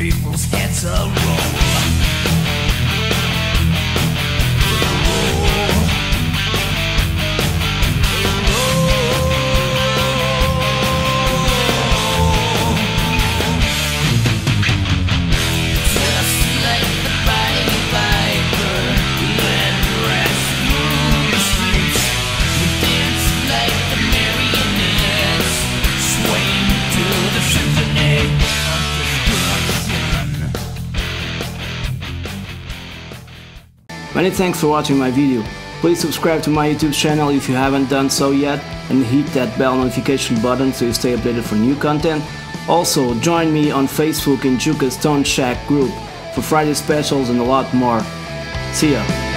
people scared to roll. Many thanks for watching my video. Please subscribe to my YouTube channel if you haven't done so yet, and hit that bell notification button so you stay updated for new content. Also, join me on Facebook in Juca's Stone Shack group for Friday specials and a lot more. See ya!